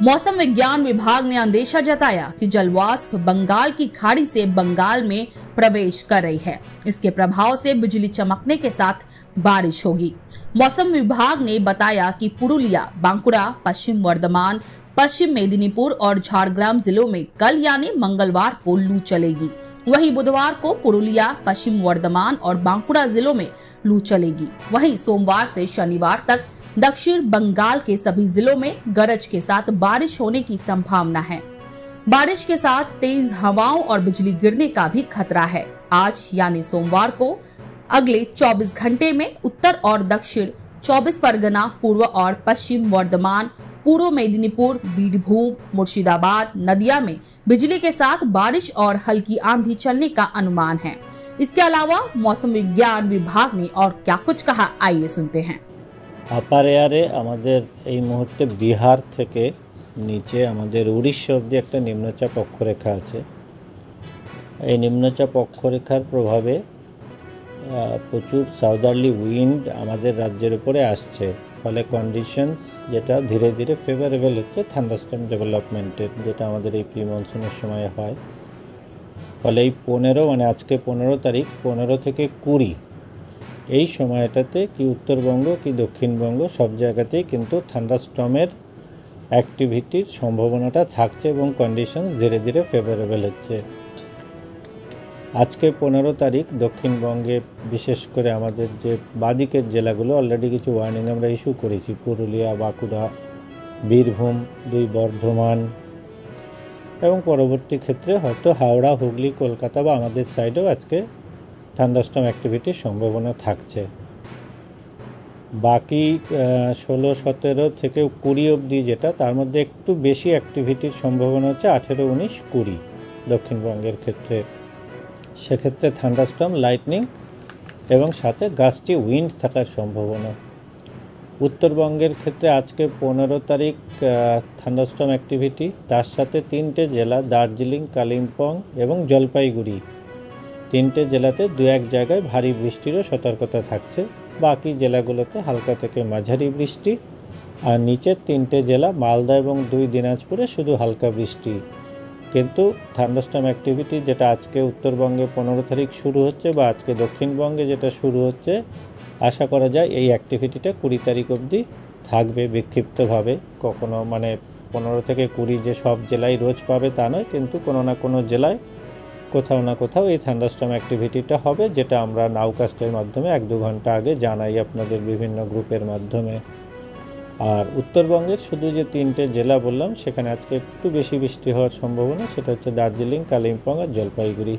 मौसम विज्ञान विभाग ने अंदेशा जताया कि जलवाष्प बंगाल की खाड़ी से बंगाल में प्रवेश कर रही है। इसके प्रभाव से बिजली चमकने के साथ बारिश होगी। मौसम विभाग ने बताया कि पुरुलिया, बांकुड़ा, पश्चिम वर्धमान, पश्चिम मेदिनीपुर और झारग्राम जिलों में कल यानी मंगलवार को लू चलेगी। वहीं बुधवार को पुरुलिया, पश्चिम वर्धमान और बांकुड़ा जिलों में लू चलेगी। वहीं सोमवार से शनिवार तक दक्षिण बंगाल के सभी जिलों में गरज के साथ बारिश होने की संभावना है। बारिश के साथ तेज हवाओं और बिजली गिरने का भी खतरा है। आज यानी सोमवार को अगले 24 घंटे में उत्तर और दक्षिण 24 परगना, पूर्व और पश्चिम वर्धमान, पूर्व मेदिनीपुर, बीरभूम, मुर्शिदाबाद, नदिया में बिजली के साथ बारिश और हल्की आंधी चलने का अनुमान है। इसके अलावा मौसम विज्ञान विभाग ने और क्या कुछ कहा, आइए सुनते हैं। আপার এয়ারে আমাদের এই মুহূর্তে বিহার থেকে নিচে আমাদের উড়িষ্যা অবধি একটা নিম্নচাপ অক্ষরেখা আছে। এই নিম্নচাপ অক্ষরেখার প্রভাবে প্রচুর সাউদার্লি উইন্ড আমাদের রাজ্যের উপরে আসছে, ফলে কন্ডিশনস যেটা ধীরে ধীরে ফেভারেবল হচ্ছে থান্ডারস্টর্ম ডেভেলপমেন্টের, যেটা আমাদের এই প্রি মনসুনের সময় হয়। ফলে এই 15 মানে আজকে 15 তারিখ, 15 থেকে 20 এই সময়টাতে কি উত্তরবঙ্গ কি দক্ষিণবঙ্গ সব জায়গাতেই কিন্তু থান্ডারস্টর্মের অ্যাক্টিভিটির সম্ভাবনাটা থাকছে এবং কন্ডিশন ধীরে ধীরে ফেভারেবল হচ্ছে। আজকে 15 তারিখ দক্ষিণবঙ্গে বিশেষ করে আমাদের যে বাদিকের জেলাগুলো অলরেডি কিছু ওয়ার্নিং আমরা ইস্যু করেছি, পুরুলিয়া, বাঁকুড়া, বীরভূম, 2 বর্ধমান এবং পরবর্তী ক্ষেত্রে হয়তো হাওড়া, হুগলি, কলকাতা বা আমাদের সাইডেও আজকে থান্ডারস্টর্ম অ্যাক্টিভিটির সম্ভাবনা থাকছে। বাকি 16, 17 থেকে 20 অবধি যেটা, তার মধ্যে একটু বেশি অ্যাক্টিভিটির সম্ভাবনা হচ্ছে 18, 19, 20 দক্ষিণবঙ্গের ক্ষেত্রে। সেক্ষেত্রে থান্ডারস্টর্ম, লাইটনিং এবং সাথে গাস্টি উইন্ড থাকার সম্ভাবনা। উত্তরবঙ্গের ক্ষেত্রে আজকে 15 তারিখ থান্ডারস্টর্ম অ্যাক্টিভিটি, তার সাথে 3টে জেলা দার্জিলিং, কালিম্পং এবং জলপাইগুড়ি, 3টে জেলাতে 2-1 জায়গায় ভারী বৃষ্টিরও সতর্কতা থাকছে। বাকি জেলাগুলোতে হালকা থেকে মাঝারি বৃষ্টি, আর নিচের 3টে জেলা মালদা এবং 2 দিনাজপুরে শুধু হালকা বৃষ্টি। কিন্তু থান্ডারস্টর্ম অ্যাক্টিভিটি যেটা আজকে উত্তরবঙ্গে 15 তারিখ শুরু হচ্ছে বা আজকে দক্ষিণবঙ্গে যেটা শুরু হচ্ছে, আশা করা যায় এই অ্যাক্টিভিটিটা 20 তারিখ অবধি থাকবে বিক্ষিপ্তভাবে। কখনো মানে 15 থেকে 20 যে সব জেলায় রোজ পাবে তা নয়, কিন্তু কোনো না কোনো জেলায় কোথাও না কোথাও এই থান্ডারস্টর্ম অ্যাক্টিভিটিটা হবে, যেটা আমরা নাউকাস্টের মাধ্যমে 1-2 ঘন্টা আগে জানাই আপনাদের বিভিন্ন গ্রুপের মাধ্যমে। আর উত্তরবঙ্গের শুধু যে 3টে জেলা বললাম সেখানে আজকে একটু বেশি বৃষ্টি হওয়ার সম্ভাবনা, সেটা হচ্ছে দার্জিলিং, কালিম্পং আর জলপাইগুড়ি।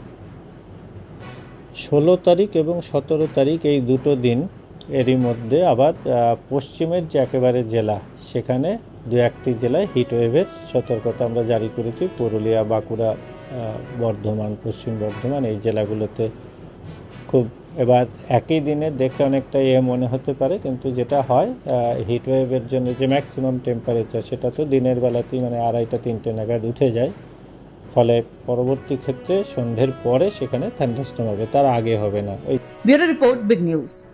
16 তারিখ এবং 17 তারিখ এই দুটো দিন, এরই মধ্যে আবার পশ্চিমের যে একেবারে জেলা সেখানে 2-1টি জেলায় হিটওয়েভের সতর্কতা আমরা জারি করেছি। পুরুলিয়া, বাঁকুড়া, বর্ধমান, পশ্চিম বর্ধমান এই জেলাগুলোতে খুব, এবার একই দিনে দেখে অনেকটা মনে হতে পারে, কিন্তু যেটা হয় হিটওয়েভের জন্য যে ম্যাক্সিমাম টেম্পারেচার সেটা তো দিনের বেলাতেই মানে 2:30-3টে নাগাদ উঠে যায়। ফলে পরবর্তী ক্ষেত্রে সন্ধ্যের পরে সেখানে থান্ডারস্টর্ম হবে, তার আগে হবে না। Bureau report, big news.